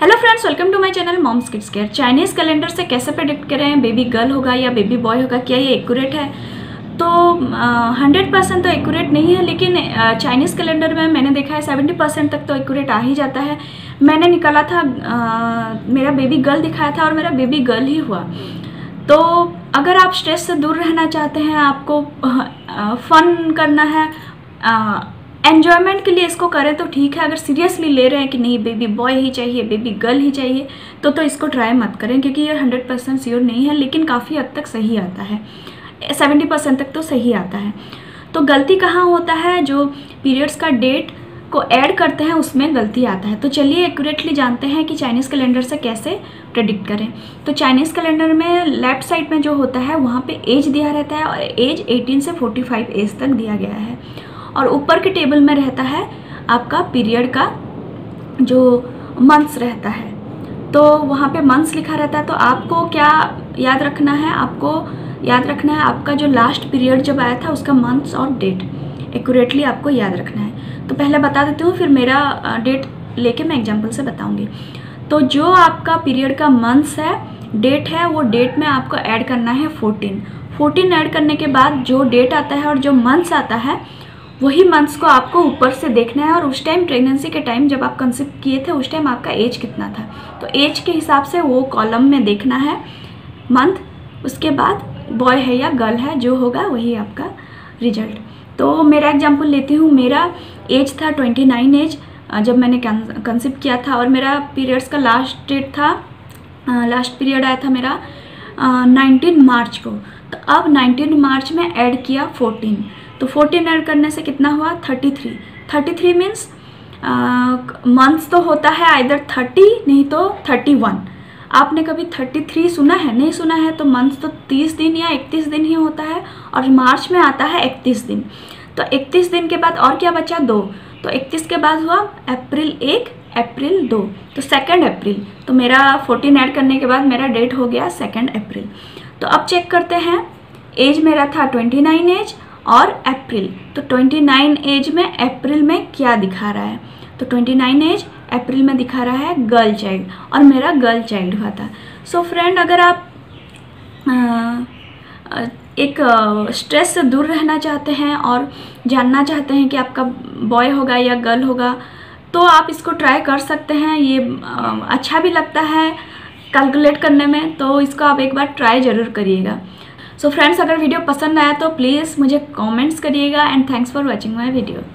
Hello friends, welcome to my channel moms kids care. Chinese calendar से कैसे predict करें baby girl होगा या बेबी बॉय होगा, क्या ये एक्यूरेट है? तो 100% तो एक्यूरेट नहीं है, लेकिन चाइनीज़ कैलेंडर में मैंने देखा है 70% तक तो एक्यूरेट आ ही जाता है। मैंने निकाला था, मेरा बेबी गर्ल दिखाया था और मेरा बेबी गर्ल ही हुआ। तो अगर आप स्ट्रेस से दूर रहना चाहते हैं, आपको फन करना है, एन्जॉयमेंट के लिए इसको करें तो ठीक है। अगर सीरियसली ले रहे हैं कि नहीं बेबी बॉय ही चाहिए, बेबी गर्ल ही चाहिए, तो इसको ट्राई मत करें, क्योंकि ये 100% श्योर नहीं है, लेकिन काफ़ी हद तक सही आता है। 70% तक तो सही आता है। तो गलती कहाँ होता है? जो पीरियड्स का डेट को ऐड करते हैं उसमें गलती आता है। तो चलिए एक्यूरेटली जानते हैं कि चाइनीज़ कैलेंडर से कैसे प्रेडिक्ट करें। तो चाइनीज़ कैलेंडर में लेफ्ट साइड में जो होता है वहाँ पे एज दिया रहता है, और एज 18 से 45 एज तक दिया गया है। और ऊपर के टेबल में रहता है आपका पीरियड का जो मंथ्स रहता है, तो वहाँ पे मंथ्स लिखा रहता है। तो आपको क्या याद रखना है? आपको याद रखना है आपका जो लास्ट पीरियड जब आया था उसका मंथ्स और डेट एक्यूरेटली आपको याद रखना है। तो पहले बता देती हूँ, फिर मेरा डेट लेके मैं एग्जाम्पल से बताऊँगी। तो जो आपका पीरियड का मंथ्स है, डेट है, वो डेट में आपको ऐड करना है 14 ऐड करने के बाद जो डेट आता है और जो मंथ्स आता है, वही मंथ्स को आपको ऊपर से देखना है। और उस टाइम प्रेगनेंसी के टाइम जब आप कंसीव किए थे उस टाइम आपका एज कितना था, तो एज के हिसाब से वो कॉलम में देखना है मंथ। उसके बाद बॉय है या गर्ल है, जो होगा वही आपका रिजल्ट। तो मेरा एग्जांपल लेती हूँ। मेरा एज था 29 एज जब मैंने कंसीव किया था, और मेरा पीरियड्स का लास्ट डेट था, लास्ट पीरियड आया था मेरा 19 मार्च को। तो अब 19 मार्च में ऐड किया 14, तो 14 ऐड करने से कितना हुआ? 33 मीन्स मंथ्स तो होता है आइदर 30 नहीं तो 31। आपने कभी 33 सुना है? नहीं सुना है। तो मंथ्स तो 30 दिन या 31 दिन ही होता है, और मार्च में आता है 31 दिन। तो 31 दिन के बाद और क्या बचा? 2। तो 31 के बाद हुआ अप्रैल 1, अप्रैल 2, तो 2 अप्रैल। तो मेरा 14 ऐड करने के बाद मेरा डेट हो गया 2 अप्रैल। तो अब चेक करते हैं, एज मेरा था 29 एज और अप्रैल। तो 29 एज में अप्रैल में क्या दिखा रहा है? तो 29 एज अप्रैल में दिखा रहा है गर्ल चाइल्ड, और मेरा गर्ल चाइल्ड हुआ था। सो फ्रेंड, अगर आप एक स्ट्रेस से दूर रहना चाहते हैं और जानना चाहते हैं कि आपका बॉय होगा या गर्ल होगा, तो आप इसको ट्राई कर सकते हैं। ये अच्छा भी लगता है कैलकुलेट करने में, तो इसको आप एक बार ट्राई ज़रूर करिएगा। सो फ्रेंड्स, अगर वीडियो पसंद आया तो प्लीज़ मुझे कमेंट्स करिएगा, and thanks for watching my video.